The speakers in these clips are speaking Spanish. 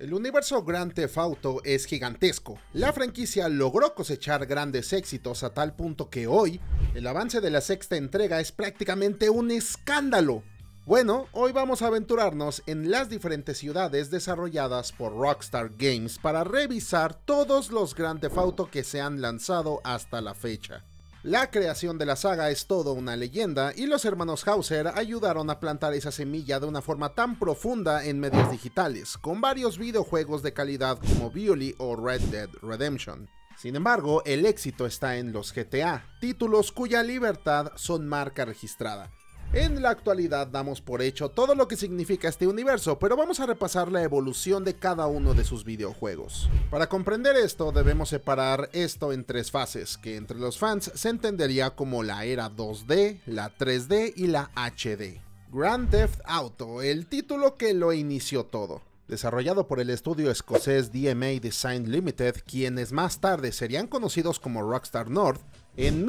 El universo Grand Theft Auto es gigantesco. La franquicia logró cosechar grandes éxitos a tal punto que hoy, el avance de la sexta entrega es prácticamente un escándalo. Bueno, hoy vamos a aventurarnos en las diferentes ciudades desarrolladas por Rockstar Games para revisar todos los Grand Theft Auto que se han lanzado hasta la fecha. La creación de la saga es todo una leyenda y los hermanos Hauser ayudaron a plantar esa semilla de una forma tan profunda en medios digitales, con varios videojuegos de calidad como Bully o Red Dead Redemption. Sin embargo, el éxito está en los GTA, títulos cuya libertad son marca registrada. En la actualidad damos por hecho todo lo que significa este universo, pero vamos a repasar la evolución de cada uno de sus videojuegos. Para comprender esto, debemos separar esto en tres fases, que entre los fans se entendería como la era 2D, la 3D y la HD. Grand Theft Auto, el título que lo inició todo. Desarrollado por el estudio escocés DMA Design Limited, quienes más tarde serían conocidos como Rockstar North, en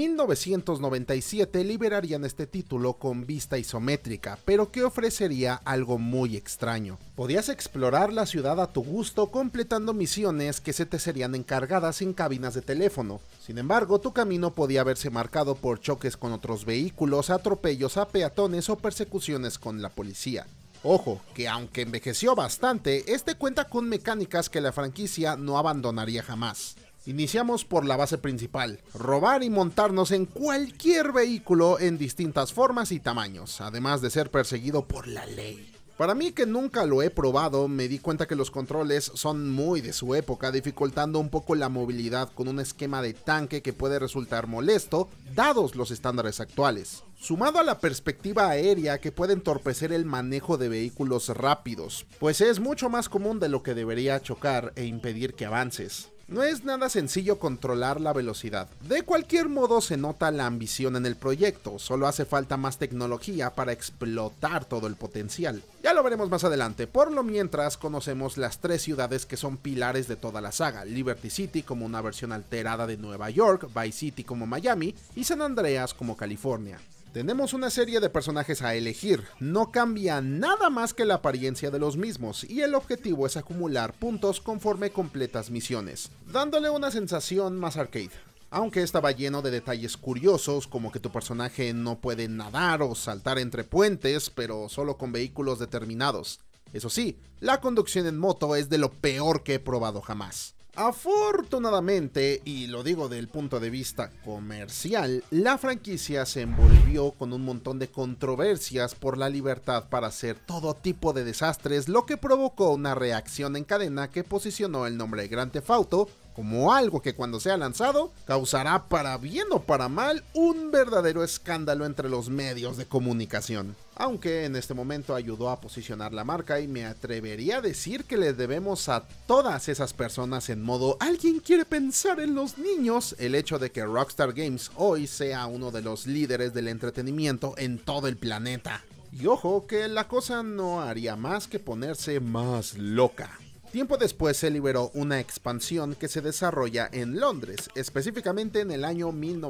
1997 liberarían este título con vista isométrica, pero que ofrecería algo muy extraño. Podías explorar la ciudad a tu gusto completando misiones que se te serían encargadas en cabinas de teléfono. Sin embargo, tu camino podía verse marcado por choques con otros vehículos, atropellos a peatones o persecuciones con la policía. Ojo, que aunque envejeció bastante, este cuenta con mecánicas que la franquicia no abandonaría jamás. Iniciamos por la base principal, robar y montarnos en cualquier vehículo en distintas formas y tamaños, además de ser perseguido por la ley. Para mí, que nunca lo he probado, me di cuenta que los controles son muy de su época, dificultando un poco la movilidad con un esquema de tanque que puede resultar molesto, dados los estándares actuales. Sumado a la perspectiva aérea que puede entorpecer el manejo de vehículos rápidos, pues es mucho más común de lo que debería chocar e impedir que avances. No es nada sencillo controlar la velocidad. De cualquier modo se nota la ambición en el proyecto, solo hace falta más tecnología para explotar todo el potencial. Ya lo veremos más adelante, por lo mientras conocemos las tres ciudades que son pilares de toda la saga: Liberty City como una versión alterada de Nueva York, Vice City como Miami y San Andreas como California. Tenemos una serie de personajes a elegir, no cambia nada más que la apariencia de los mismos y el objetivo es acumular puntos conforme completas misiones, dándole una sensación más arcade. Aunque estaba lleno de detalles curiosos, como que tu personaje no puede nadar o saltar entre puentes, pero solo con vehículos determinados. Eso sí, la conducción en moto es de lo peor que he probado jamás. Afortunadamente, y lo digo del punto de vista comercial, la franquicia se envolvió con un montón de controversias por la libertad para hacer todo tipo de desastres, lo que provocó una reacción en cadena que posicionó el nombre de Grand Theft Auto como algo que cuando sea lanzado causará, para bien o para mal, un verdadero escándalo entre los medios de comunicación. Aunque en este momento ayudó a posicionar la marca y me atrevería a decir que le debemos a todas esas personas en modo "alguien quiere pensar en los niños" el hecho de que Rockstar Games hoy sea uno de los líderes del entretenimiento en todo el planeta. Y ojo que la cosa no haría más que ponerse más loca. Tiempo después se liberó una expansión que se desarrolla en Londres, específicamente en el año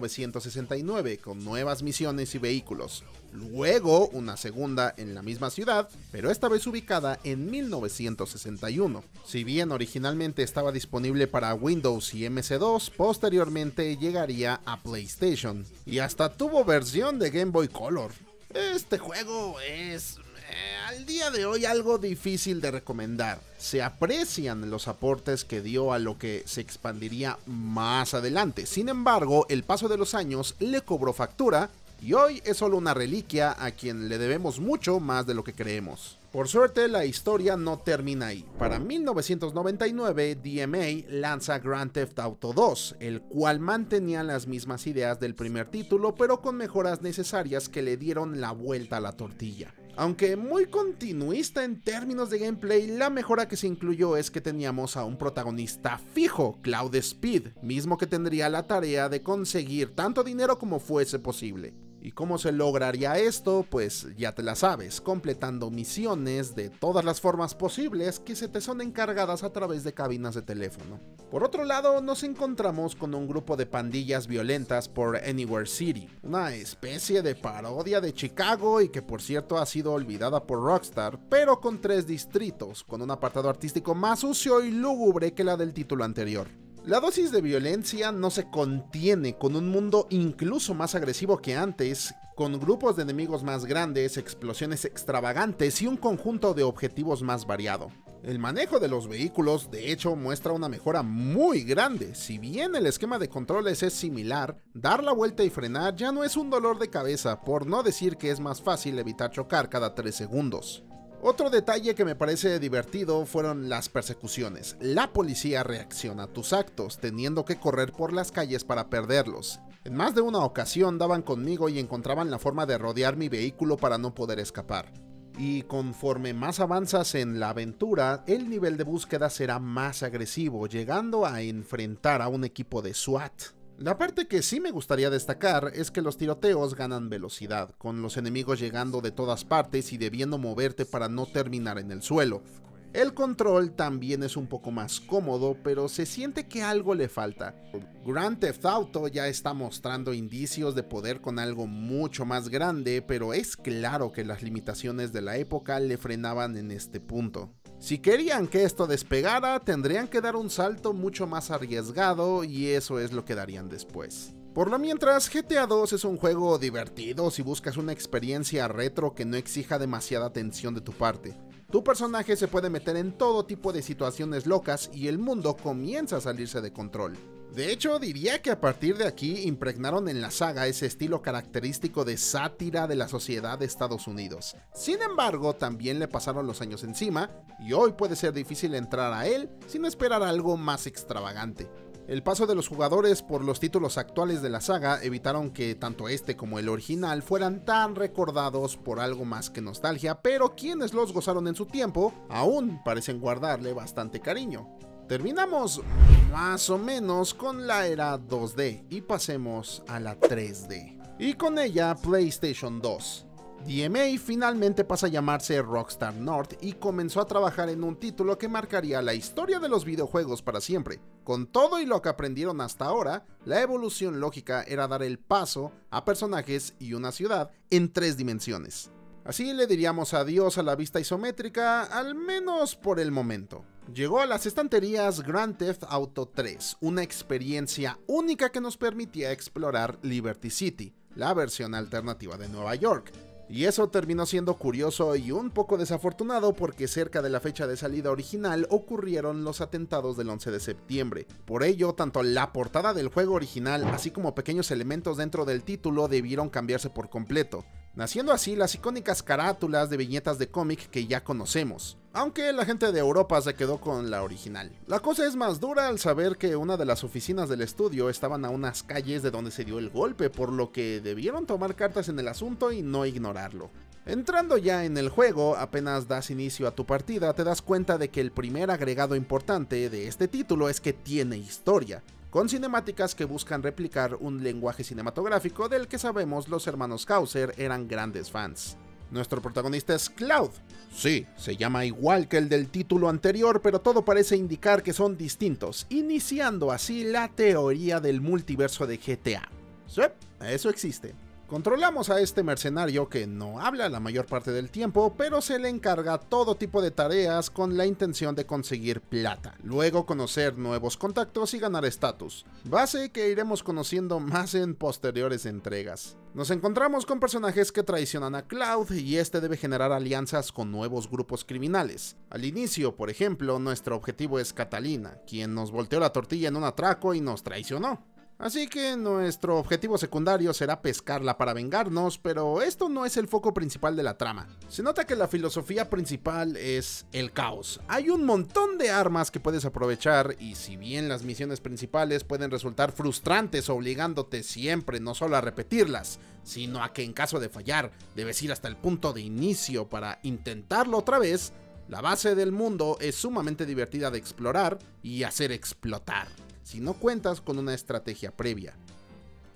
1969, con nuevas misiones y vehículos. Luego una segunda en la misma ciudad, pero esta vez ubicada en 1961. Si bien originalmente estaba disponible para Windows y MC2, posteriormente llegaría a PlayStation. Y hasta tuvo versión de Game Boy Color. Este juego es al día de hoy algo difícil de recomendar. Se aprecian los aportes que dio a lo que se expandiría más adelante. Sin embargo, el paso de los años le cobró factura y hoy es solo una reliquia a quien le debemos mucho más de lo que creemos. Por suerte, la historia no termina ahí. Para 1999, DMA lanza Grand Theft Auto 2, el cual mantenía las mismas ideas del primer título, pero con mejoras necesarias que le dieron la vuelta a la tortilla. Aunque muy continuista en términos de gameplay, la mejora que se incluyó es que teníamos a un protagonista fijo, Cloud Speed, mismo que tendría la tarea de conseguir tanto dinero como fuese posible. ¿Y cómo se lograría esto? Pues ya te la sabes, completando misiones de todas las formas posibles que se te son encargadas a través de cabinas de teléfono. Por otro lado, nos encontramos con un grupo de pandillas violentas por Anywhere City, una especie de parodia de Chicago y que por cierto ha sido olvidada por Rockstar, pero con 3 distritos, con un apartado artístico más sucio y lúgubre que la del título anterior. La dosis de violencia no se contiene, con un mundo incluso más agresivo que antes, con grupos de enemigos más grandes, explosiones extravagantes y un conjunto de objetivos más variado. El manejo de los vehículos de hecho muestra una mejora muy grande. Si bien el esquema de controles es similar, dar la vuelta y frenar ya no es un dolor de cabeza, por no decir que es más fácil evitar chocar cada 3 segundos. Otro detalle que me parece divertido fueron las persecuciones. La policía reacciona a tus actos, teniendo que correr por las calles para perderlos. En más de una ocasión daban conmigo y encontraban la forma de rodear mi vehículo para no poder escapar. Y conforme más avanzas en la aventura, el nivel de búsqueda será más agresivo, llegando a enfrentar a un equipo de SWAT. La parte que sí me gustaría destacar es que los tiroteos ganan velocidad, con los enemigos llegando de todas partes y debiendo moverte para no terminar en el suelo. El control también es un poco más cómodo, pero se siente que algo le falta. Grand Theft Auto ya está mostrando indicios de poder con algo mucho más grande, pero es claro que las limitaciones de la época le frenaban en este punto. Si querían que esto despegara, tendrían que dar un salto mucho más arriesgado y eso es lo que darían después. Por lo mientras, GTA 2 es un juego divertido si buscas una experiencia retro que no exija demasiada atención de tu parte. Tu personaje se puede meter en todo tipo de situaciones locas y el mundo comienza a salirse de control. De hecho, diría que a partir de aquí impregnaron en la saga ese estilo característico de sátira de la sociedad de Estados Unidos. Sin embargo, también le pasaron los años encima y hoy puede ser difícil entrar a él sin esperar algo más extravagante. El paso de los jugadores por los títulos actuales de la saga evitaron que tanto este como el original fueran tan recordados por algo más que nostalgia, pero quienes los gozaron en su tiempo aún parecen guardarle bastante cariño. Terminamos más o menos con la era 2D y pasemos a la 3D. Y con ella PlayStation 2. DMA finalmente pasa a llamarse Rockstar North y comenzó a trabajar en un título que marcaría la historia de los videojuegos para siempre. Con todo y lo que aprendieron hasta ahora, la evolución lógica era dar el paso a personajes y una ciudad en 3 dimensiones. Así le diríamos adiós a la vista isométrica, al menos por el momento. Llegó a las estanterías Grand Theft Auto 3, una experiencia única que nos permitía explorar Liberty City, la versión alternativa de Nueva York. Y eso terminó siendo curioso y un poco desafortunado porque cerca de la fecha de salida original ocurrieron los atentados del 11 de septiembre. Por ello, tanto la portada del juego original así como pequeños elementos dentro del título debieron cambiarse por completo, naciendo así las icónicas carátulas de viñetas de cómic que ya conocemos, aunque la gente de Europa se quedó con la original. La cosa es más dura al saber que una de las oficinas del estudio estaban a unas calles de donde se dio el golpe, por lo que debieron tomar cartas en el asunto y no ignorarlo. Entrando ya en el juego, apenas das inicio a tu partida, te das cuenta de que el primer agregado importante de este título es que tiene historia, con cinemáticas que buscan replicar un lenguaje cinematográfico del que sabemos los hermanos Hauser eran grandes fans. Nuestro protagonista es Cloud. Sí, se llama igual que el del título anterior, pero todo parece indicar que son distintos, iniciando así la teoría del multiverso de GTA. Sí, eso existe. Controlamos a este mercenario que no habla la mayor parte del tiempo, pero se le encarga todo tipo de tareas con la intención de conseguir plata, luego conocer nuevos contactos y ganar estatus, base que iremos conociendo más en posteriores entregas. Nos encontramos con personajes que traicionan a Cloud y este debe generar alianzas con nuevos grupos criminales. Al inicio, por ejemplo, nuestro objetivo es Catalina, quien nos volteó la tortilla en un atraco y nos traicionó. Así que nuestro objetivo secundario será pescarla para vengarnos, pero esto no es el foco principal de la trama. Se nota que la filosofía principal es el caos. Hay un montón de armas que puedes aprovechar y si bien las misiones principales pueden resultar frustrantes obligándote siempre no solo a repetirlas, sino a que en caso de fallar debes ir hasta el punto de inicio para intentarlo otra vez, la base del mundo es sumamente divertida de explorar y hacer explotar, si no cuentas con una estrategia previa.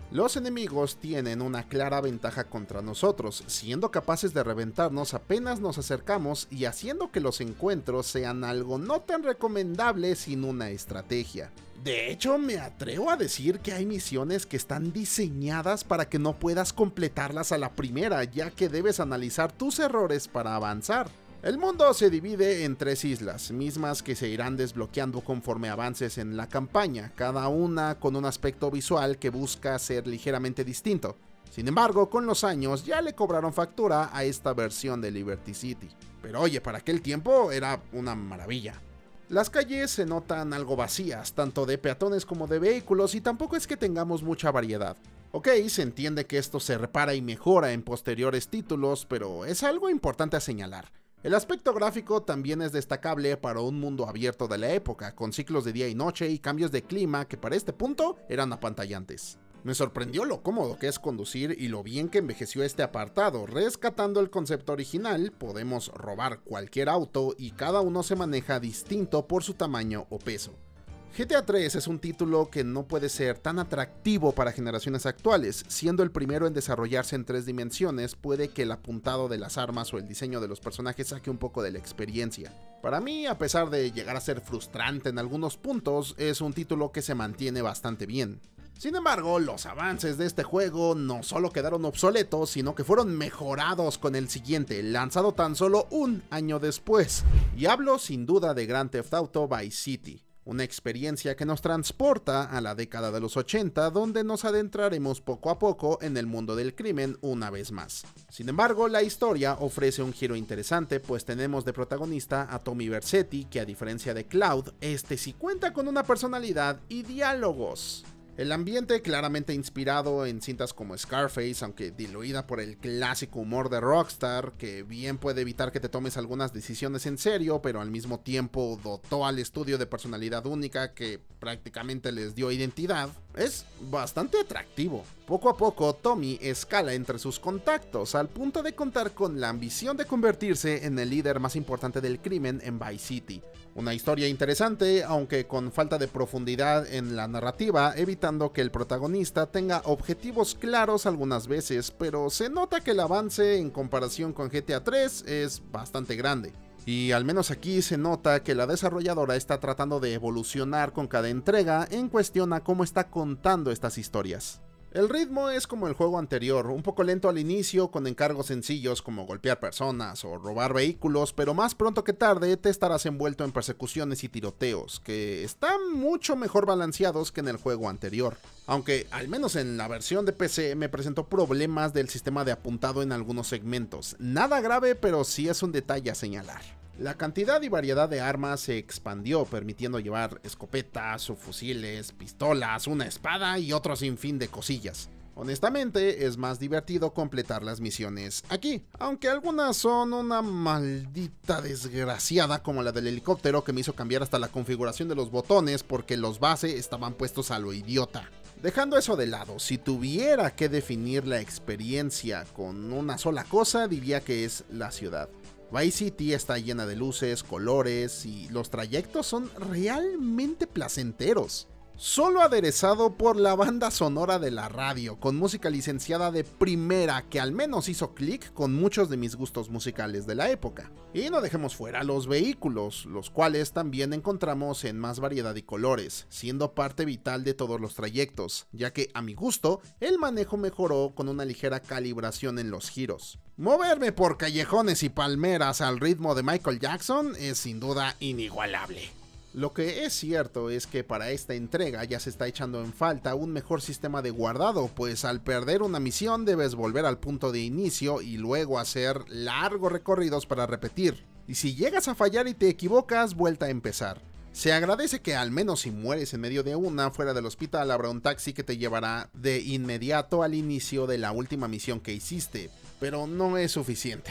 Los enemigos tienen una clara ventaja contra nosotros, siendo capaces de reventarnos apenas nos acercamos y haciendo que los encuentros sean algo no tan recomendable sin una estrategia. De hecho, me atrevo a decir que hay misiones que están diseñadas para que no puedas completarlas a la primera, ya que debes analizar tus errores para avanzar. El mundo se divide en 3 islas, mismas que se irán desbloqueando conforme avances en la campaña, cada una con un aspecto visual que busca ser ligeramente distinto. Sin embargo, con los años ya le cobraron factura a esta versión de Liberty City. Pero oye, para aquel tiempo era una maravilla. Las calles se notan algo vacías, tanto de peatones como de vehículos, y tampoco es que tengamos mucha variedad. Ok, se entiende que esto se repara y mejora en posteriores títulos, pero es algo importante a señalar. El aspecto gráfico también es destacable para un mundo abierto de la época, con ciclos de día y noche y cambios de clima que para este punto eran apantallantes. Me sorprendió lo cómodo que es conducir y lo bien que envejeció este apartado. Rescatando el concepto original, podemos robar cualquier auto y cada uno se maneja distinto por su tamaño o peso. GTA 3 es un título que no puede ser tan atractivo para generaciones actuales, siendo el primero en desarrollarse en 3 dimensiones, puede que el apuntado de las armas o el diseño de los personajes saque un poco de la experiencia. Para mí, a pesar de llegar a ser frustrante en algunos puntos, es un título que se mantiene bastante bien. Sin embargo, los avances de este juego no solo quedaron obsoletos, sino que fueron mejorados con el siguiente, lanzado tan solo un año después. Y hablo sin duda de Grand Theft Auto Vice City. Una experiencia que nos transporta a la década de los 80, donde nos adentraremos poco a poco en el mundo del crimen una vez más. Sin embargo, la historia ofrece un giro interesante, pues tenemos de protagonista a Tommy Vercetti, que a diferencia de Cloud, este sí cuenta con una personalidad y diálogos. El ambiente claramente inspirado en cintas como Scarface, aunque diluida por el clásico humor de Rockstar, que bien puede evitar que te tomes algunas decisiones en serio, pero al mismo tiempo dotó al estudio de personalidad única que prácticamente les dio identidad, es bastante atractivo. Poco a poco, Tommy escala entre sus contactos, al punto de contar con la ambición de convertirse en el líder más importante del crimen en Vice City. Una historia interesante, aunque con falta de profundidad en la narrativa, evitando que el protagonista tenga objetivos claros algunas veces, pero se nota que el avance en comparación con GTA 3 es bastante grande. Y al menos aquí se nota que la desarrolladora está tratando de evolucionar con cada entrega en cuestión a cómo está contando estas historias. El ritmo es como el juego anterior, un poco lento al inicio con encargos sencillos como golpear personas o robar vehículos, pero más pronto que tarde te estarás envuelto en persecuciones y tiroteos, que están mucho mejor balanceados que en el juego anterior. Aunque, al menos en la versión de PC, me presentó problemas del sistema de apuntado en algunos segmentos. Nada grave, pero sí es un detalle a señalar. La cantidad y variedad de armas se expandió, permitiendo llevar escopetas, subfusiles, pistolas, una espada y otro sinfín de cosillas. Honestamente, es más divertido completar las misiones aquí, aunque algunas son una maldita desgraciada, como la del helicóptero que me hizo cambiar hasta la configuración de los botones porque los base estaban puestos a lo idiota. Dejando eso de lado, si tuviera que definir la experiencia con una sola cosa, diría que es la ciudad. Vice City está llena de luces, colores y los trayectos son realmente placenteros. Solo aderezado por la banda sonora de la radio, con música licenciada de primera que al menos hizo clic con muchos de mis gustos musicales de la época. Y no dejemos fuera los vehículos, los cuales también encontramos en más variedad y colores, siendo parte vital de todos los trayectos, ya que a mi gusto el manejo mejoró con una ligera calibración en los giros. Moverme por callejones y palmeras al ritmo de Michael Jackson es sin duda inigualable. Lo que es cierto es que para esta entrega ya se está echando en falta un mejor sistema de guardado, pues al perder una misión debes volver al punto de inicio y luego hacer largos recorridos para repetir. Y si llegas a fallar y te equivocas, vuelta a empezar. Se agradece que al menos si mueres en medio de una, fuera del hospital habrá un taxi que te llevará de inmediato al inicio de la última misión que hiciste, pero no es suficiente.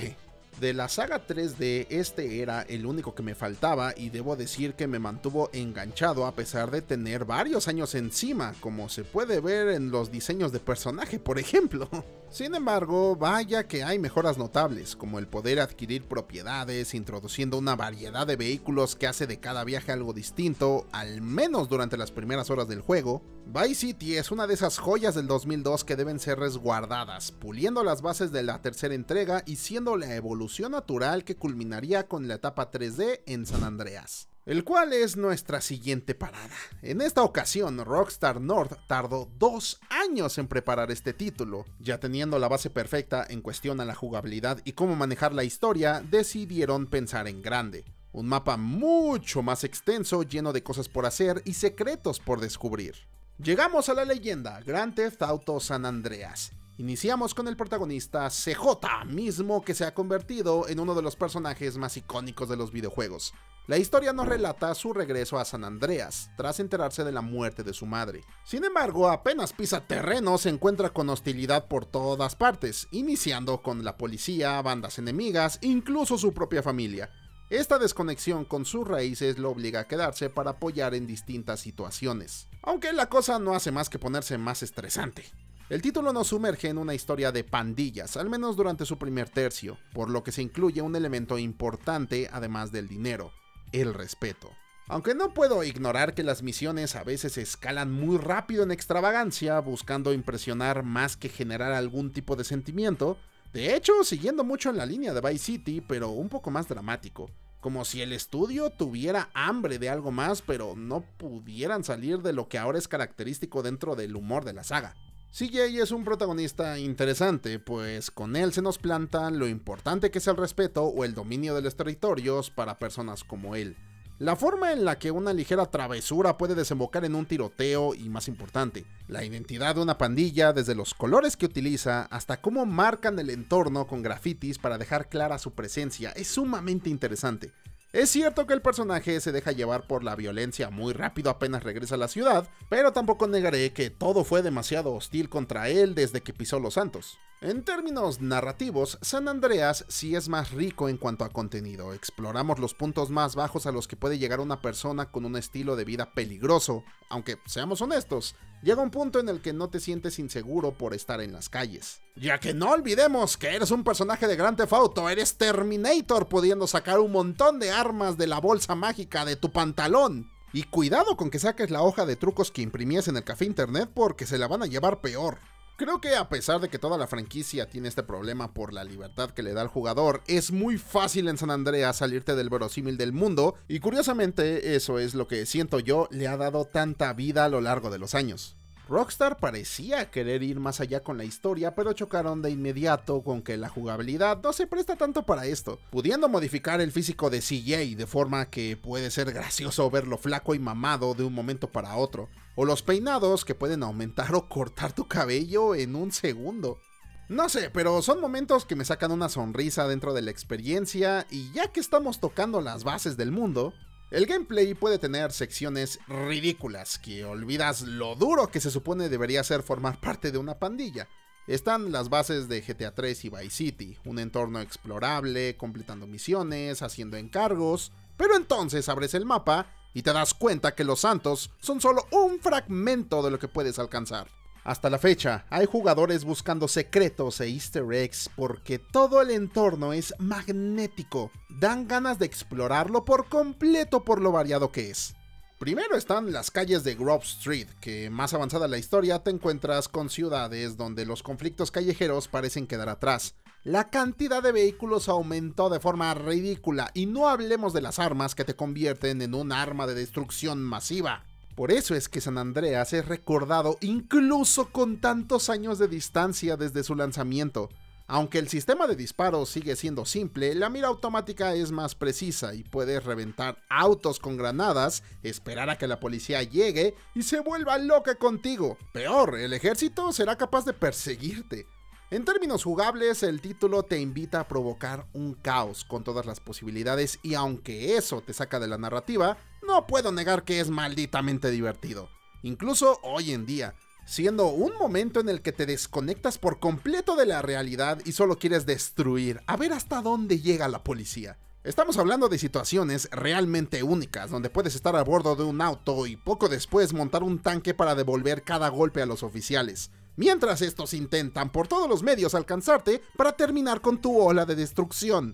De la saga 3D, este era el único que me faltaba y debo decir que me mantuvo enganchado a pesar de tener varios años encima, como se puede ver en los diseños de personaje, por ejemplo. Sin embargo, vaya que hay mejoras notables, como el poder adquirir propiedades, introduciendo una variedad de vehículos que hace de cada viaje algo distinto, al menos durante las primeras horas del juego. Vice City es una de esas joyas del 2002 que deben ser resguardadas, puliendo las bases de la tercera entrega y siendo la evolución natural que culminaría con la etapa 3D en San Andreas, el cual es nuestra siguiente parada. En esta ocasión, Rockstar North tardó 2 años en preparar este título. Ya teniendo la base perfecta en cuestión a la jugabilidad y cómo manejar la historia, decidieron pensar en grande. Un mapa mucho más extenso, lleno de cosas por hacer y secretos por descubrir. Llegamos a la leyenda Grand Theft Auto San Andreas. Iniciamos con el protagonista CJ, mismo que se ha convertido en uno de los personajes más icónicos de los videojuegos. La historia nos relata su regreso a San Andreas, tras enterarse de la muerte de su madre. Sin embargo, apenas pisa terreno se encuentra con hostilidad por todas partes, iniciando con la policía, bandas enemigas, incluso su propia familia. Esta desconexión con sus raíces lo obliga a quedarse para apoyar en distintas situaciones, aunque la cosa no hace más que ponerse más estresante. El título nos sumerge en una historia de pandillas, al menos durante su primer tercio, por lo que se incluye un elemento importante además del dinero: el respeto. Aunque no puedo ignorar que las misiones a veces escalan muy rápido en extravagancia, buscando impresionar más que generar algún tipo de sentimiento, de hecho siguiendo mucho en la línea de Vice City, pero un poco más dramático. Como si el estudio tuviera hambre de algo más, pero no pudieran salir de lo que ahora es característico dentro del humor de la saga. CJ es un protagonista interesante, pues con él se nos plantan lo importante que es el respeto o el dominio de los territorios para personas como él. La forma en la que una ligera travesura puede desembocar en un tiroteo y, más importante, la identidad de una pandilla, desde los colores que utiliza hasta cómo marcan el entorno con grafitis para dejar clara su presencia, es sumamente interesante. Es cierto que el personaje se deja llevar por la violencia muy rápido apenas regresa a la ciudad, pero tampoco negaré que todo fue demasiado hostil contra él desde que pisó Los Santos. En términos narrativos, San Andreas sí es más rico en cuanto a contenido. Exploramos los puntos más bajos a los que puede llegar una persona con un estilo de vida peligroso, aunque seamos honestos, llega un punto en el que no te sientes inseguro por estar en las calles. Ya que no olvidemos que eres un personaje de Grand Theft Auto, eres Terminator pudiendo sacar un montón de armas de la bolsa mágica de tu pantalón. Y cuidado con que saques la hoja de trucos que imprimías en el café internet porque se la van a llevar peor. Creo que a pesar de que toda la franquicia tiene este problema por la libertad que le da al jugador, es muy fácil en San Andreas salirte del verosímil del mundo, y curiosamente eso es lo que siento yo le ha dado tanta vida a lo largo de los años. Rockstar parecía querer ir más allá con la historia, pero chocaron de inmediato con que la jugabilidad no se presta tanto para esto, pudiendo modificar el físico de CJ de forma que puede ser gracioso verlo flaco y mamado de un momento para otro, o los peinados que pueden aumentar o cortar tu cabello en un segundo. No sé, pero son momentos que me sacan una sonrisa dentro de la experiencia, y ya que estamos tocando las bases del mundo, el gameplay puede tener secciones ridículas, que olvidas lo duro que se supone debería ser formar parte de una pandilla. Están las bases de GTA 3 y Vice City, un entorno explorable, completando misiones, haciendo encargos, pero entonces abres el mapa y te das cuenta que Los Santos son solo un fragmento de lo que puedes alcanzar. Hasta la fecha, hay jugadores buscando secretos e easter eggs porque todo el entorno es magnético. Dan ganas de explorarlo por completo por lo variado que es. Primero están las calles de Grove Street, que más avanzada la historia te encuentras con ciudades donde los conflictos callejeros parecen quedar atrás. La cantidad de vehículos aumentó de forma ridícula y no hablemos de las armas que te convierten en un arma de destrucción masiva. Por eso es que San Andreas es recordado incluso con tantos años de distancia desde su lanzamiento. Aunque el sistema de disparos sigue siendo simple, la mira automática es más precisa y puedes reventar autos con granadas, esperar a que la policía llegue y se vuelva loca contigo. Peor, el ejército será capaz de perseguirte. En términos jugables, el título te invita a provocar un caos con todas las posibilidades, y aunque eso te saca de la narrativa, no puedo negar que es malditamente divertido. Incluso hoy en día, siendo un momento en el que te desconectas por completo de la realidad y solo quieres destruir, a ver hasta dónde llega la policía. Estamos hablando de situaciones realmente únicas, donde puedes estar a bordo de un auto y poco después montar un tanque para devolver cada golpe a los oficiales, mientras estos intentan por todos los medios alcanzarte para terminar con tu ola de destrucción.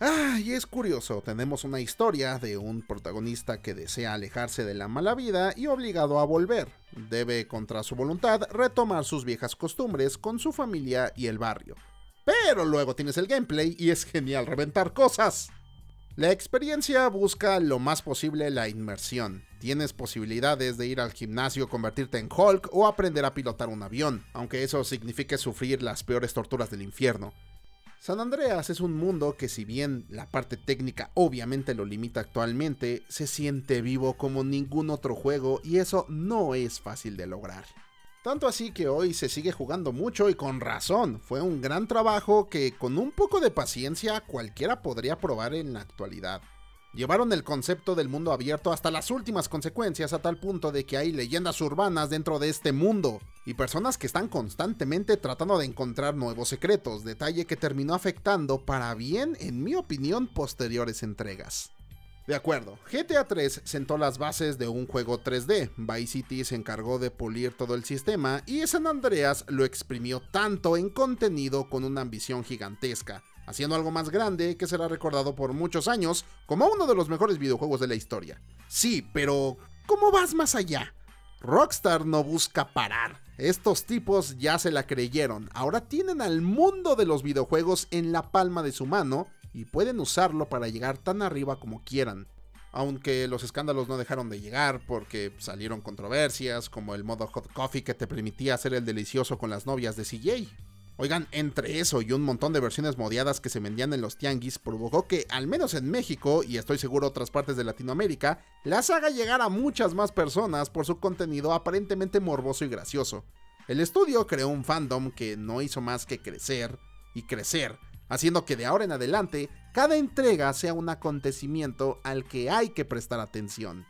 Y es curioso, tenemos una historia de un protagonista que desea alejarse de la mala vida y obligado a volver. Debe, contra su voluntad, retomar sus viejas costumbres con su familia y el barrio. Pero luego tienes el gameplay y es genial reventar cosas. La experiencia busca lo más posible la inmersión. Tienes posibilidades de ir al gimnasio, convertirte en Hulk o aprender a pilotar un avión, aunque eso signifique sufrir las peores torturas del infierno. San Andreas es un mundo que, si bien la parte técnica obviamente lo limita actualmente, se siente vivo como ningún otro juego y eso no es fácil de lograr. Tanto así que hoy se sigue jugando mucho y con razón. Fue un gran trabajo que con un poco de paciencia cualquiera podría probar en la actualidad. Llevaron el concepto del mundo abierto hasta las últimas consecuencias, a tal punto de que hay leyendas urbanas dentro de este mundo y personas que están constantemente tratando de encontrar nuevos secretos, detalle que terminó afectando para bien, en mi opinión, posteriores entregas. De acuerdo, GTA 3 sentó las bases de un juego 3D, Vice City se encargó de pulir todo el sistema y San Andreas lo exprimió tanto en contenido con una ambición gigantesca, haciendo algo más grande que será recordado por muchos años como uno de los mejores videojuegos de la historia. Sí, pero ¿cómo vas más allá? Rockstar no busca parar. Estos tipos ya se la creyeron, ahora tienen al mundo de los videojuegos en la palma de su mano y pueden usarlo para llegar tan arriba como quieran. Aunque los escándalos no dejaron de llegar porque salieron controversias, como el modo Hot Coffee que te permitía hacer el delicioso con las novias de CJ. Oigan, entre eso y un montón de versiones modeadas que se vendían en los tianguis, provocó que, al menos en México, y estoy seguro otras partes de Latinoamérica, la saga llegara a muchas más personas por su contenido aparentemente morboso y gracioso. El estudio creó un fandom que no hizo más que crecer y crecer, haciendo que de ahora en adelante cada entrega sea un acontecimiento al que hay que prestar atención.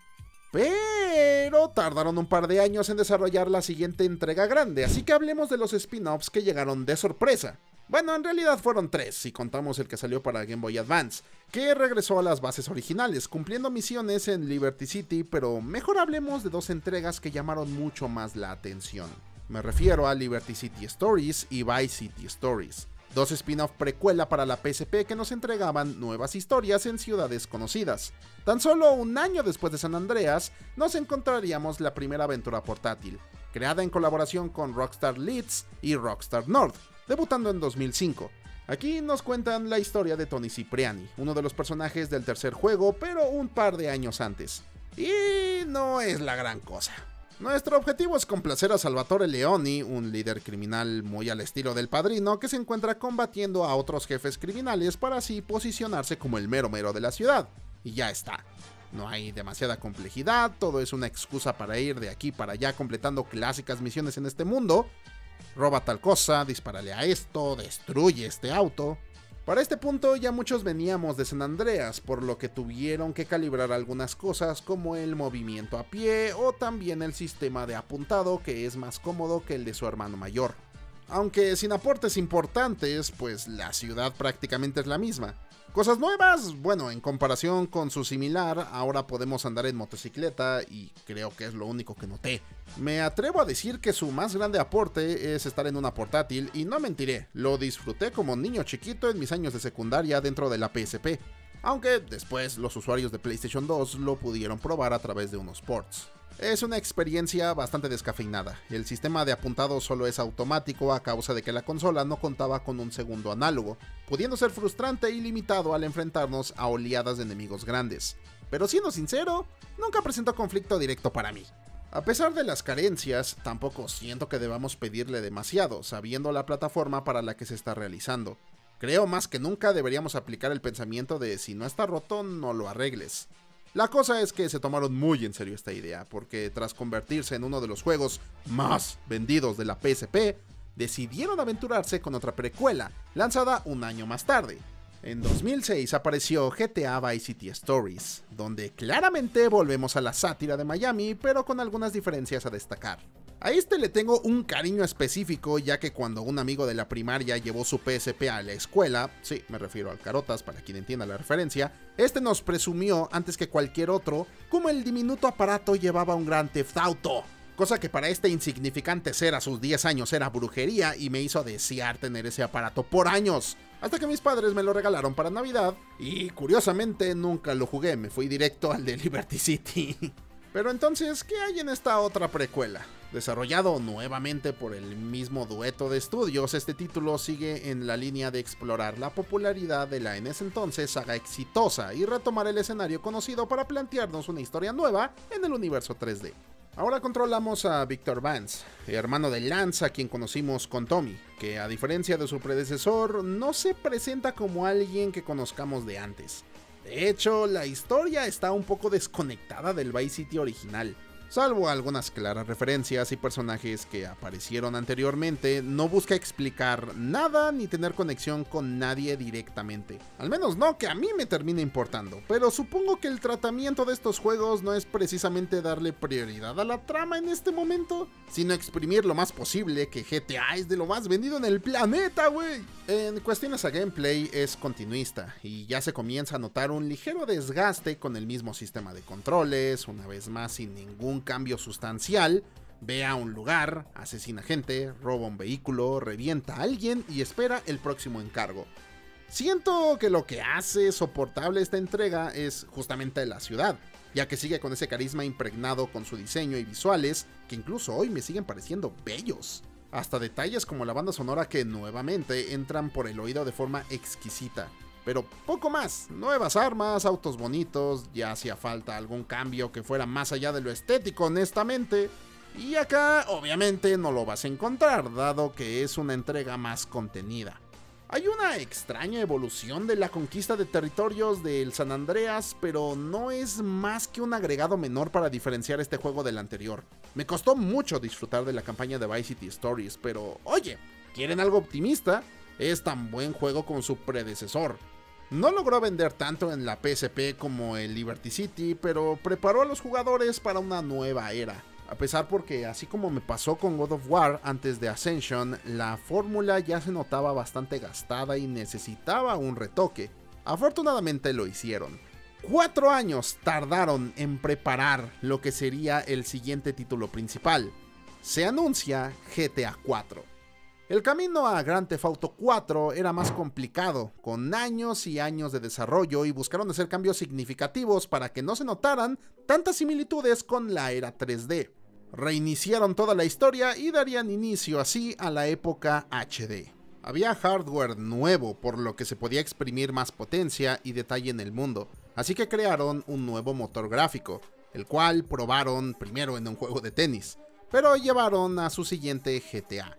Pero tardaron un par de años en desarrollar la siguiente entrega grande, así que hablemos de los spin-offs que llegaron de sorpresa. Bueno, en realidad fueron 3, si contamos el que salió para Game Boy Advance, que regresó a las bases originales, cumpliendo misiones en Liberty City, pero mejor hablemos de 2 entregas que llamaron mucho más la atención. Me refiero a Liberty City Stories y Vice City Stories. 2 spin-off precuela para la PSP que nos entregaban nuevas historias en ciudades conocidas. Tan solo un año después de San Andreas, nos encontraríamos la primera aventura portátil, creada en colaboración con Rockstar Leeds y Rockstar North, debutando en 2005. Aquí nos cuentan la historia de Tony Cipriani, uno de los personajes del tercer juego, pero un par de años antes. Y no es la gran cosa. Nuestro objetivo es complacer a Salvatore Leoni, un líder criminal muy al estilo del Padrino que se encuentra combatiendo a otros jefes criminales para así posicionarse como el mero mero de la ciudad. Y ya está. No hay demasiada complejidad, todo es una excusa para ir de aquí para allá completando clásicas misiones en este mundo. Roba tal cosa, dispárale a esto, destruye este auto. Para este punto ya muchos veníamos de San Andreas, por lo que tuvieron que calibrar algunas cosas como el movimiento a pie o también el sistema de apuntado, que es más cómodo que el de su hermano mayor. Aunque sin aportes importantes, pues la ciudad prácticamente es la misma. Cosas nuevas, bueno, en comparación con su similar, ahora podemos andar en motocicleta y creo que es lo único que noté. Me atrevo a decir que su más grande aporte es estar en una portátil y no mentiré, lo disfruté como niño chiquito en mis años de secundaria dentro de la PSP, aunque después los usuarios de PlayStation 2 lo pudieron probar a través de unos ports. Es una experiencia bastante descafeinada. El sistema de apuntado solo es automático a causa de que la consola no contaba con un segundo análogo, pudiendo ser frustrante y limitado al enfrentarnos a oleadas de enemigos grandes. Pero siendo sincero, nunca presentó conflicto directo para mí. A pesar de las carencias, tampoco siento que debamos pedirle demasiado, sabiendo la plataforma para la que se está realizando. Creo más que nunca deberíamos aplicar el pensamiento de si no está roto, no lo arregles. La cosa es que se tomaron muy en serio esta idea, porque tras convertirse en uno de los juegos más vendidos de la PSP, decidieron aventurarse con otra precuela, lanzada un año más tarde. En 2006 apareció GTA Vice City Stories, donde claramente volvemos a la sátira de Miami, pero con algunas diferencias a destacar. A este le tengo un cariño específico, ya que cuando un amigo de la primaria llevó su PSP a la escuela, sí, me refiero al Carotas para quien entienda la referencia, este nos presumió antes que cualquier otro cómo el diminuto aparato llevaba un Grand Theft Auto, cosa que para este insignificante ser a sus 10 años era brujería y me hizo desear tener ese aparato por años, hasta que mis padres me lo regalaron para Navidad y curiosamente nunca lo jugué, me fui directo al de Liberty City. Pero entonces, ¿qué hay en esta otra precuela? Desarrollado nuevamente por el mismo dueto de estudios, este título sigue en la línea de explorar la popularidad de la en ese entonces saga exitosa y retomar el escenario conocido para plantearnos una historia nueva en el universo 3D. Ahora controlamos a Victor Vance, hermano de Lance a quien conocimos con Tommy, que a diferencia de su predecesor no se presenta como alguien que conozcamos de antes. De hecho, la historia está un poco desconectada del Vice City original. Salvo algunas claras referencias y personajes que aparecieron anteriormente, no busca explicar nada ni tener conexión con nadie directamente. Al menos no que a mí me termine importando, pero supongo que el tratamiento de estos juegos no es precisamente darle prioridad a la trama en este momento, sino exprimir lo más posible que GTA es de lo más vendido en el planeta, güey. En cuestiones a gameplay es continuista, y ya se comienza a notar un ligero desgaste con el mismo sistema de controles, una vez más sin ningún cambio sustancial. Ve a un lugar, asesina gente, roba un vehículo, revienta a alguien y espera el próximo encargo. Siento que lo que hace soportable esta entrega es justamente la ciudad, ya que sigue con ese carisma impregnado con su diseño y visuales, que incluso hoy me siguen pareciendo bellos. Hasta detalles como la banda sonora que nuevamente entran por el oído de forma exquisita. Pero poco más, nuevas armas, autos bonitos, ya hacía falta algún cambio que fuera más allá de lo estético honestamente. Y acá obviamente no lo vas a encontrar, dado que es una entrega más contenida. Hay una extraña evolución de la conquista de territorios del San Andreas, pero no es más que un agregado menor para diferenciar este juego del anterior. Me costó mucho disfrutar de la campaña de Vice City Stories, pero oye, ¿quieren algo optimista? Es tan buen juego como su predecesor. No logró vender tanto en la PSP como el Liberty City, pero preparó a los jugadores para una nueva era. A pesar porque, así como me pasó con God of War antes de Ascension, la fórmula ya se notaba bastante gastada y necesitaba un retoque. Afortunadamente lo hicieron. 4 años tardaron en preparar lo que sería el siguiente título principal. Se anuncia GTA 4. El camino a Grand Theft Auto 4 era más complicado, con años y años de desarrollo, y buscaron hacer cambios significativos para que no se notaran tantas similitudes con la era 3D. Reiniciaron toda la historia y darían inicio así a la época HD. Había hardware nuevo, por lo que se podía exprimir más potencia y detalle en el mundo, así que crearon un nuevo motor gráfico, el cual probaron primero en un juego de tenis, pero llevaron a su siguiente GTA.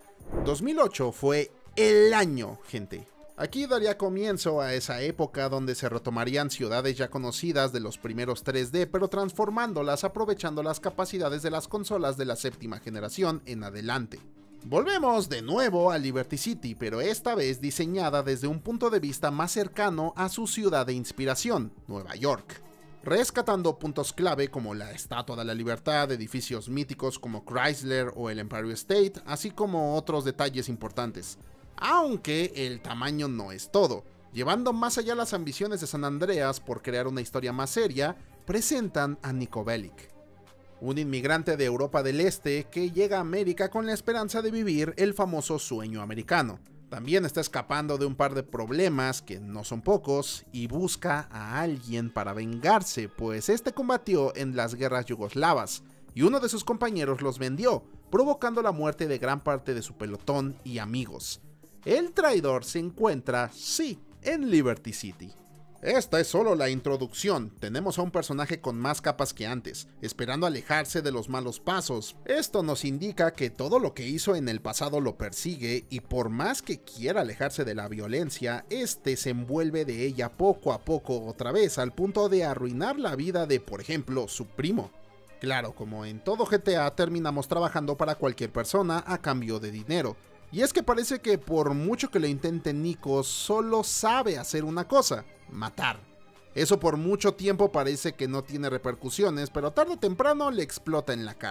2008 fue el año, gente. Aquí daría comienzo a esa época donde se retomarían ciudades ya conocidas de los primeros 3D, pero transformándolas aprovechando las capacidades de las consolas de la séptima generación en adelante. Volvemos de nuevo a Liberty City, pero esta vez diseñada desde un punto de vista más cercano a su ciudad de inspiración, Nueva York. Rescatando puntos clave como la Estatua de la Libertad, edificios míticos como Chrysler o el Empire State, así como otros detalles importantes. Aunque el tamaño no es todo. Llevando más allá las ambiciones de San Andreas por crear una historia más seria, presentan a Niko Bellic, un inmigrante de Europa del Este que llega a América con la esperanza de vivir el famoso sueño americano. También está escapando de un par de problemas, que no son pocos, y busca a alguien para vengarse, pues este combatió en las guerras yugoslavas, y uno de sus compañeros los vendió, provocando la muerte de gran parte de su pelotón y amigos. El traidor se encuentra, sí, en Liberty City. Esta es solo la introducción, tenemos a un personaje con más capas que antes, esperando alejarse de los malos pasos. Esto nos indica que todo lo que hizo en el pasado lo persigue, y por más que quiera alejarse de la violencia, este se envuelve de ella poco a poco otra vez, al punto de arruinar la vida de, por ejemplo, su primo. Claro, como en todo GTA, terminamos trabajando para cualquier persona a cambio de dinero. Y es que parece que por mucho que lo intente Niko, solo sabe hacer una cosa: matar. Eso por mucho tiempo parece que no tiene repercusiones, pero tarde o temprano le explota en la cara.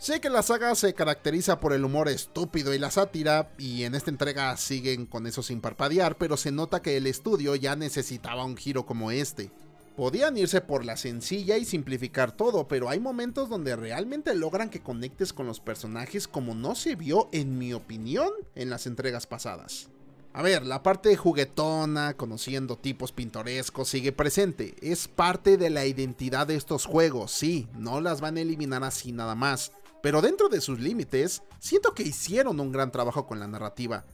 Sé que la saga se caracteriza por el humor estúpido y la sátira, y en esta entrega siguen con eso sin parpadear, pero se nota que el estudio ya necesitaba un giro como este. Podían irse por la sencilla y simplificar todo, pero hay momentos donde realmente logran que conectes con los personajes como no se vio, en mi opinión, en las entregas pasadas. A ver, la parte juguetona, conociendo tipos pintorescos, sigue presente. Es parte de la identidad de estos juegos, sí, no las van a eliminar así nada más. Pero dentro de sus límites, siento que hicieron un gran trabajo con la narrativa.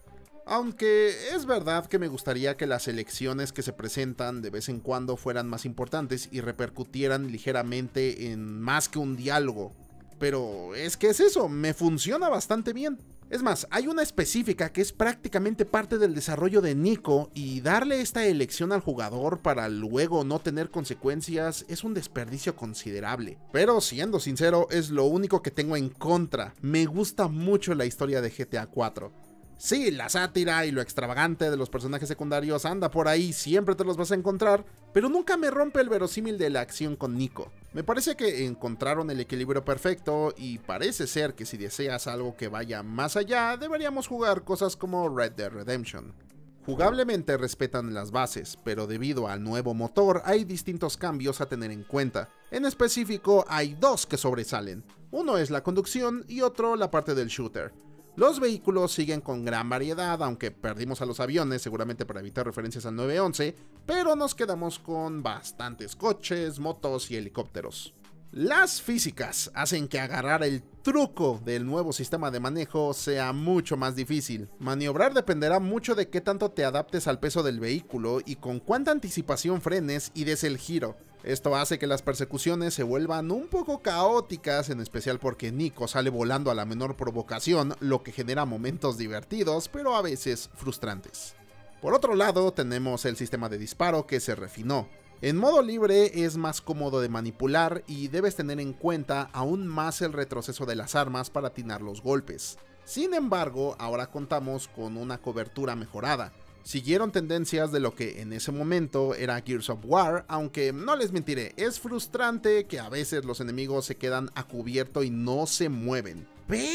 Aunque es verdad que me gustaría que las elecciones que se presentan de vez en cuando fueran más importantes y repercutieran ligeramente en más que un diálogo. Pero es que es eso, me funciona bastante bien. Es más, hay una específica que es prácticamente parte del desarrollo de Nico, y darle esta elección al jugador para luego no tener consecuencias es un desperdicio considerable. Pero siendo sincero, es lo único que tengo en contra. Me gusta mucho la historia de GTA 4. Sí, la sátira y lo extravagante de los personajes secundarios anda por ahí, siempre te los vas a encontrar, pero nunca me rompe el verosímil de la acción con Nico. Me parece que encontraron el equilibrio perfecto, y parece ser que si deseas algo que vaya más allá, deberíamos jugar cosas como Red Dead Redemption. Jugablemente respetan las bases, pero debido al nuevo motor hay distintos cambios a tener en cuenta. En específico hay dos que sobresalen. Uno es la conducción y otro la parte del shooter. Los vehículos siguen con gran variedad, aunque perdimos a los aviones, seguramente para evitar referencias al 911, pero nos quedamos con bastantes coches, motos y helicópteros. Las físicas hacen que agarrar el truco del nuevo sistema de manejo sea mucho más difícil. Maniobrar dependerá mucho de qué tanto te adaptes al peso del vehículo y con cuánta anticipación frenes y des el giro. Esto hace que las persecuciones se vuelvan un poco caóticas, en especial porque Nico sale volando a la menor provocación, lo que genera momentos divertidos, pero a veces frustrantes. Por otro lado, tenemos el sistema de disparo, que se refinó. En modo libre es más cómodo de manipular y debes tener en cuenta aún más el retroceso de las armas para atinar los golpes. Sin embargo, ahora contamos con una cobertura mejorada. Siguieron tendencias de lo que en ese momento era Gears of War, aunque no les mentiré, es frustrante que a veces los enemigos se quedan a cubierto y no se mueven.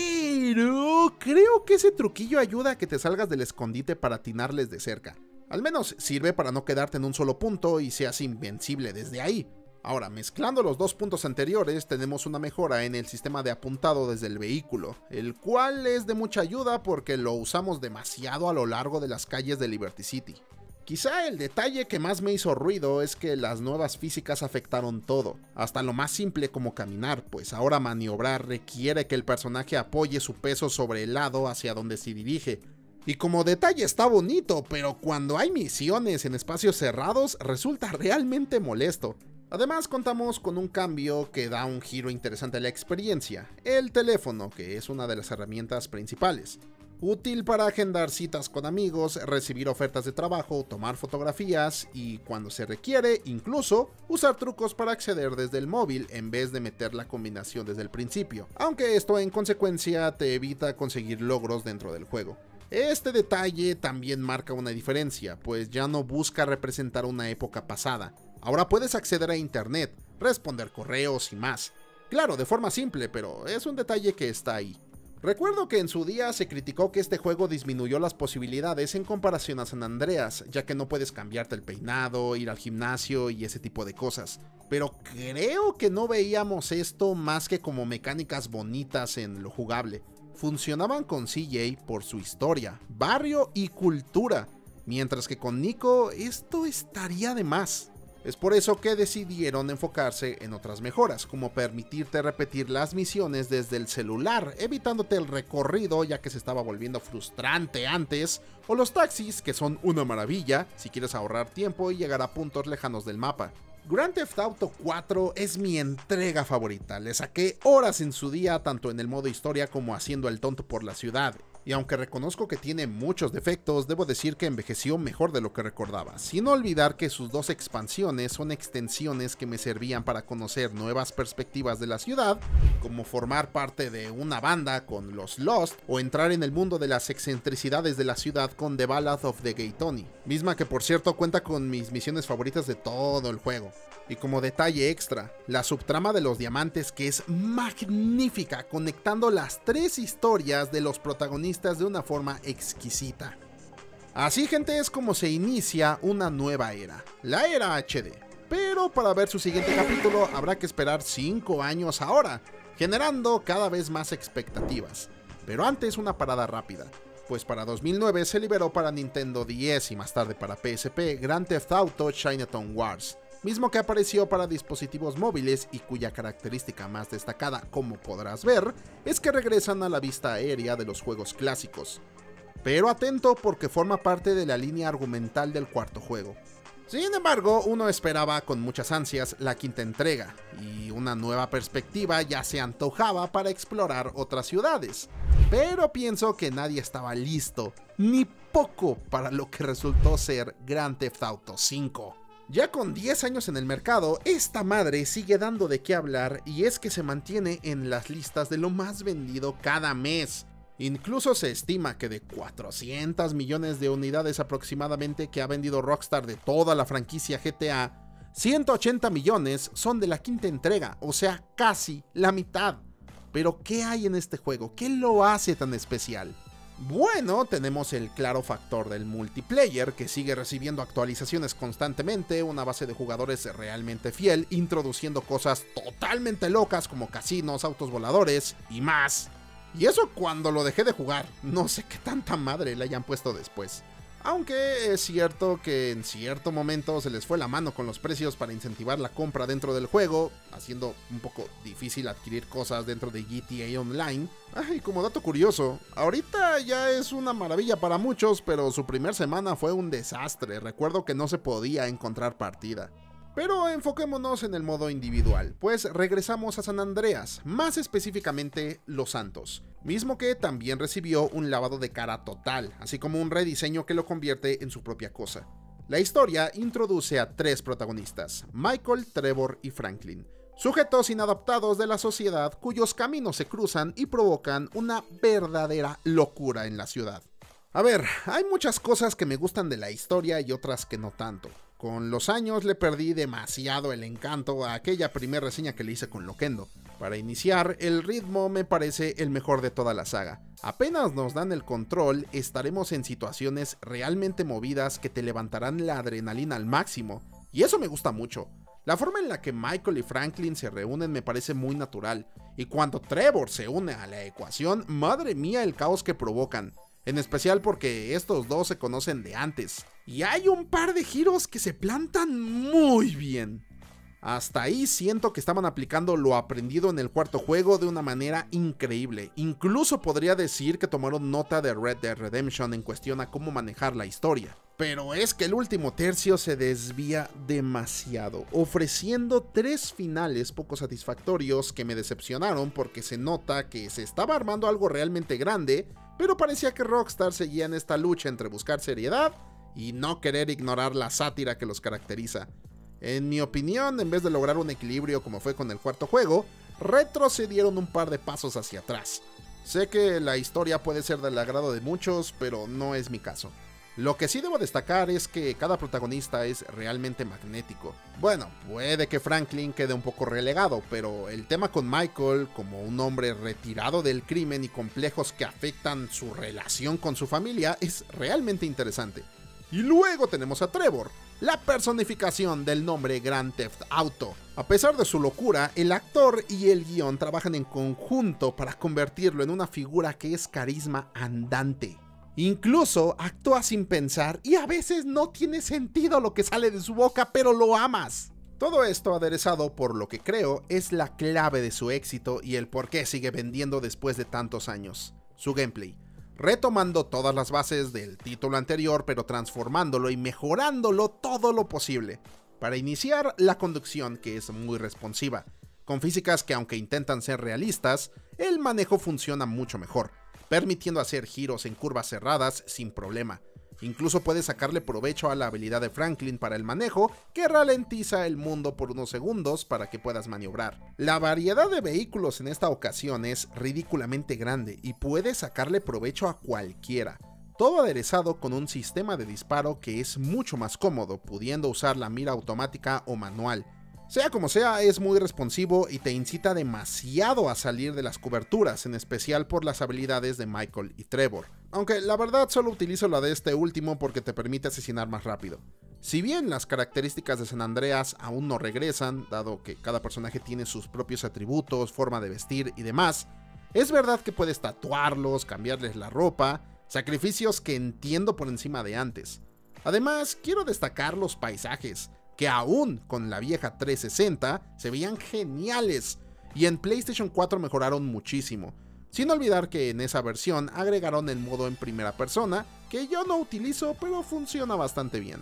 Pero creo que ese truquillo ayuda a que te salgas del escondite para atinarles de cerca. Al menos sirve para no quedarte en un solo punto y seas invencible desde ahí. Ahora, mezclando los dos puntos anteriores, tenemos una mejora en el sistema de apuntado desde el vehículo, el cual es de mucha ayuda porque lo usamos demasiado a lo largo de las calles de Liberty City. Quizá el detalle que más me hizo ruido es que las nuevas físicas afectaron todo, hasta lo más simple como caminar, pues ahora maniobrar requiere que el personaje apoye su peso sobre el lado hacia donde se dirige. Y como detalle está bonito, pero cuando hay misiones en espacios cerrados resulta realmente molesto. Además contamos con un cambio que da un giro interesante a la experiencia, el teléfono, que es una de las herramientas principales. Útil para agendar citas con amigos, recibir ofertas de trabajo, tomar fotografías y, cuando se requiere, incluso usar trucos para acceder desde el móvil en vez de meter la combinación desde el principio, aunque esto en consecuencia te evita conseguir logros dentro del juego. Este detalle también marca una diferencia, pues ya no busca representar una época pasada. Ahora puedes acceder a internet, responder correos y más. Claro, de forma simple, pero es un detalle que está ahí. Recuerdo que en su día se criticó que este juego disminuyó las posibilidades en comparación a San Andreas, ya que no puedes cambiarte el peinado, ir al gimnasio y ese tipo de cosas. Pero creo que no veíamos esto más que como mecánicas bonitas en lo jugable. Funcionaban con CJ por su historia, barrio y cultura, mientras que con Nico esto estaría de más. Es por eso que decidieron enfocarse en otras mejoras, como permitirte repetir las misiones desde el celular, evitándote el recorrido ya que se estaba volviendo frustrante antes, o los taxis, que son una maravilla si quieres ahorrar tiempo y llegar a puntos lejanos del mapa. Grand Theft Auto 4 es mi entrega favorita, le saqué horas en su día tanto en el modo historia como haciendo el tonto por la ciudad, Y aunque reconozco que tiene muchos defectos, debo decir que envejeció mejor de lo que recordaba, sin olvidar que sus 2 expansiones son extensiones que me servían para conocer nuevas perspectivas de la ciudad, como formar parte de una banda con los Lost, o entrar en el mundo de las excentricidades de la ciudad con The Ballad of the Gay Tony, misma que por cierto cuenta con mis misiones favoritas de todo el juego. Y como detalle extra, la subtrama de los diamantes, que es magnífica, conectando las 3 historias de los protagonistas de una forma exquisita. Así, gente, es como se inicia una nueva era, la era HD. Pero para ver su siguiente capítulo habrá que esperar 5 años ahora, generando cada vez más expectativas. Pero antes una parada rápida, pues para 2009 se liberó para Nintendo DS y más tarde para PSP Grand Theft Auto Chinatown Wars, mismo que apareció para dispositivos móviles y cuya característica más destacada, como podrás ver, es que regresan a la vista aérea de los juegos clásicos. Pero atento, porque forma parte de la línea argumental del cuarto juego. Sin embargo, uno esperaba con muchas ansias la quinta entrega, y una nueva perspectiva ya se antojaba para explorar otras ciudades. Pero pienso que nadie estaba listo, ni poco, para lo que resultó ser Grand Theft Auto V. Ya con 10 años en el mercado, esta madre sigue dando de qué hablar, y es que se mantiene en las listas de lo más vendido cada mes. Incluso se estima que de 400 millones de unidades aproximadamente que ha vendido Rockstar de toda la franquicia GTA, 180 millones son de la quinta entrega, o sea, casi la mitad. Pero ¿qué hay en este juego? ¿Qué lo hace tan especial? Bueno, tenemos el claro factor del multiplayer, que sigue recibiendo actualizaciones constantemente, una base de jugadores realmente fiel, introduciendo cosas totalmente locas como casinos, autos voladores y más. Y eso cuando lo dejé de jugar, no sé qué tanta madre le hayan puesto después. Aunque es cierto que en cierto momento se les fue la mano con los precios para incentivar la compra dentro del juego, haciendo un poco difícil adquirir cosas dentro de GTA Online. Y como dato curioso, ahorita ya es una maravilla para muchos, pero su primer semana fue un desastre. Recuerdo que no se podía encontrar partida. Pero enfoquémonos en el modo individual, pues regresamos a San Andreas, más específicamente Los Santos, mismo que también recibió un lavado de cara total, así como un rediseño que lo convierte en su propia cosa. La historia introduce a 3 protagonistas, Michael, Trevor y Franklin, sujetos inadaptados de la sociedad cuyos caminos se cruzan y provocan una verdadera locura en la ciudad. A ver, hay muchas cosas que me gustan de la historia y otras que no tanto. Con los años le perdí demasiado el encanto a aquella primera reseña que le hice con Loquendo. Para iniciar, el ritmo me parece el mejor de toda la saga. Apenas nos dan el control, estaremos en situaciones realmente movidas que te levantarán la adrenalina al máximo, y eso me gusta mucho. La forma en la que Michael y Franklin se reúnen me parece muy natural, y cuando Trevor se une a la ecuación, madre mía el caos que provocan. En especial porque estos dos se conocen de antes, y hay un par de giros que se plantan muy bien. Hasta ahí siento que estaban aplicando lo aprendido en el cuarto juego de una manera increíble. Incluso podría decir que tomaron nota de Red Dead Redemption en cuestión a cómo manejar la historia. Pero es que el último tercio se desvía demasiado, ofreciendo 3 finales poco satisfactorios que me decepcionaron porque se nota que se estaba armando algo realmente grande, pero parecía que Rockstar seguía en esta lucha entre buscar seriedad y no querer ignorar la sátira que los caracteriza. En mi opinión, en vez de lograr un equilibrio como fue con el cuarto juego, retrocedieron un par de pasos hacia atrás. Sé que la historia puede ser del agrado de muchos, pero no es mi caso. Lo que sí debo destacar es que cada protagonista es realmente magnético. Bueno, puede que Franklin quede un poco relegado, pero el tema con Michael, como un hombre retirado del crimen y complejos que afectan su relación con su familia, es realmente interesante. Y luego tenemos a Trevor, la personificación del nombre Grand Theft Auto. A pesar de su locura, el actor y el guión trabajan en conjunto para convertirlo en una figura que es carisma andante. Incluso actúa sin pensar y a veces no tiene sentido lo que sale de su boca, pero lo amas. Todo esto aderezado por lo que creo es la clave de su éxito y el por qué sigue vendiendo después de tantos años: su gameplay. Retomando todas las bases del título anterior, pero transformándolo y mejorándolo todo lo posible. Para iniciar, la conducción, que es muy responsiva, con físicas que, aunque intentan ser realistas, el manejo funciona mucho mejor. permitiendo hacer giros en curvas cerradas sin problema. Incluso puedes sacarle provecho a la habilidad de Franklin para el manejo, que ralentiza el mundo por unos segundos para que puedas maniobrar. La variedad de vehículos en esta ocasión es ridículamente grande y puedes sacarle provecho a cualquiera. Todo aderezado con un sistema de disparo que es mucho más cómodo, pudiendo usar la mira automática o manual. Sea como sea, es muy responsivo y te incita demasiado a salir de las coberturas, en especial por las habilidades de Michael y Trevor. Aunque la verdad solo utilizo la de este último porque te permite asesinar más rápido. Si bien las características de San Andreas aún no regresan, dado que cada personaje tiene sus propios atributos, forma de vestir y demás, es verdad que puedes tatuarlos, cambiarles la ropa, sacrificios que entiendo por encima de antes. Además, quiero destacar los paisajes, que aún con la vieja 360 se veían geniales, y en PlayStation 4 mejoraron muchísimo, sin olvidar que en esa versión agregaron el modo en primera persona, que yo no utilizo pero funciona bastante bien.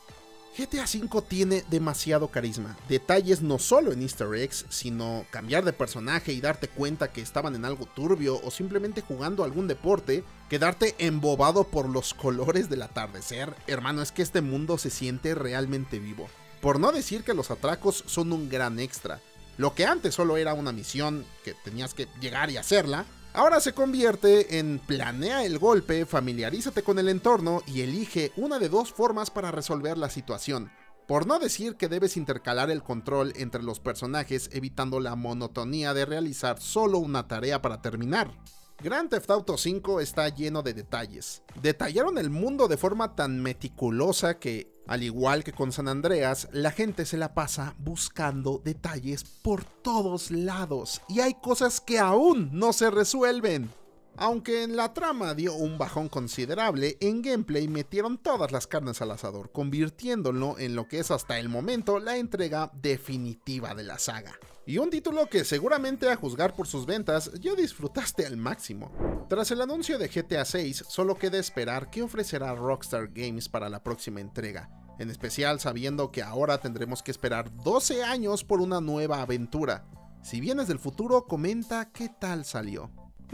GTA V tiene demasiado carisma, detalles no solo en easter eggs, sino cambiar de personaje y darte cuenta que estaban en algo turbio o simplemente jugando algún deporte, quedarte embobado por los colores del atardecer. Hermano, es que este mundo se siente realmente vivo. Por no decir que los atracos son un gran extra. Lo que antes solo era una misión que tenías que llegar y hacerla, ahora se convierte en planea el golpe, familiarízate con el entorno y elige una de dos formas para resolver la situación. Por no decir que debes intercalar el control entre los personajes evitando la monotonía de realizar solo una tarea para terminar. Grand Theft Auto V está lleno de detalles. Detallaron el mundo de forma tan meticulosa que, al igual que con San Andreas, la gente se la pasa buscando detalles por todos lados y hay cosas que aún no se resuelven. Aunque en la trama dio un bajón considerable, en gameplay metieron todas las carnes al asador, convirtiéndolo en lo que es hasta el momento la entrega definitiva de la saga. Y un título que seguramente, a juzgar por sus ventas, ya disfrutaste al máximo. Tras el anuncio de GTA 6, solo queda esperar qué ofrecerá Rockstar Games para la próxima entrega, en especial sabiendo que ahora tendremos que esperar 12 años por una nueva aventura. Si vienes del futuro, comenta qué tal salió.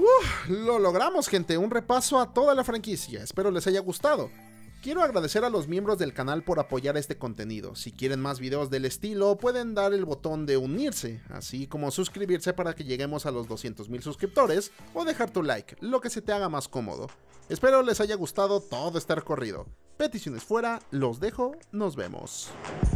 Lo logramos, gente, un repaso a toda la franquicia, espero les haya gustado. Quiero agradecer a los miembros del canal por apoyar este contenido. Si quieren más videos del estilo, pueden dar el botón de unirse, así como suscribirse para que lleguemos a los 200,000 suscriptores, o dejar tu like, lo que se te haga más cómodo. Espero les haya gustado todo este recorrido. Peticiones fuera, los dejo, nos vemos.